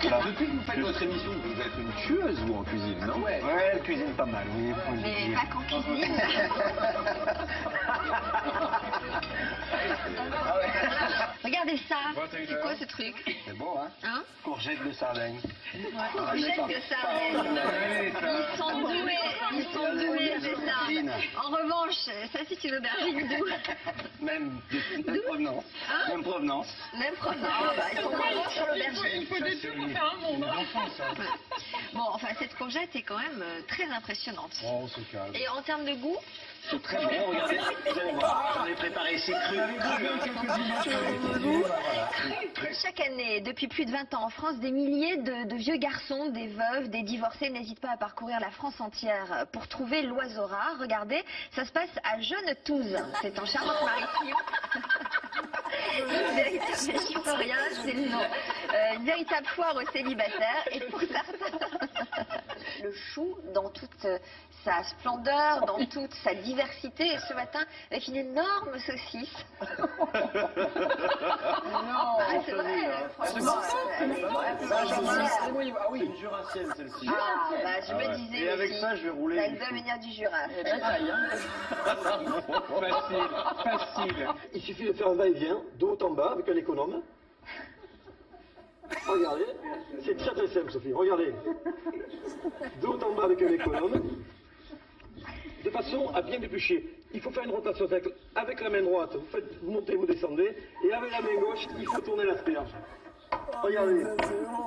Alors, depuis que vous faites votre émission, vous êtes une tueuse, vous, en cuisine, non? Ouais, elle cuisine pas mal, oui. Mais pas qu'en cuisine. Ah ouais. Regardez ça. C'est quoi ce truc? C'est beau, hein? Hein? Courgette de Sardaigne. Courgette de Sardaigne. Ils sont doués, c'est ça. En revanche, ça c'est une aubergine douce. Même provenance. Hein? Même provenance. Même provenance. Ah, bah, ils sont vraiment sur l'aubergine. Il faut des deux pour faire un monde. Bon, enfin, cette courgette est quand même très impressionnante. Oh, c'est calme. Et en termes de goût? C'est très bon, regardez. Vous allez voir, j'en ai préparé ici cru. Chaque année, depuis plus de 20 ans en France, des milliers de vieux garçons, des veuves, des divorcés n'hésitent pas à parcourir la France entière pour trouver l'oiseau rare. Regardez, ça se passe à Jeune-Touze, c'est en Charente-Maritime. Je peux rien, c'est le nom. Une véritable foire aux célibataires. Et pour certains, le chou, dans toute sa splendeur, dans toute sa diversité, et ce matin, avec une énorme saucisse. Non, c'est vrai, franchement. Ah oui, une jurassienne celle-ci. Ah, bah, je me disais Et avec aussi, ça, je vais rouler. ça doit venir du Jura. Facile. Il suffit de faire un va-et-vient, de haut en bas, avec un économe. Regardez, c'est très très simple, Sophie. Regardez. De haut en bas avec un économe, de façon à bien déplucher. Il faut faire une rotation avec la main droite. Vous montez, vous descendez, et avec la main gauche, il faut tourner l'asperge. Regardez. Ouais,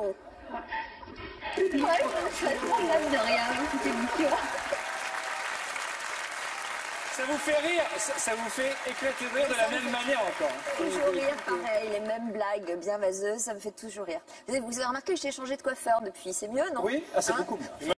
ça ne de rien, cette émission. Ça vous fait rire, ça vous fait éclater de rire de la même manière encore. Toujours rire, pareil, les mêmes blagues bien vaseuses, ça me fait toujours rire. Vous avez remarqué que j'ai changé de coiffeur depuis, c'est mieux, non? Oui, c'est beaucoup mieux.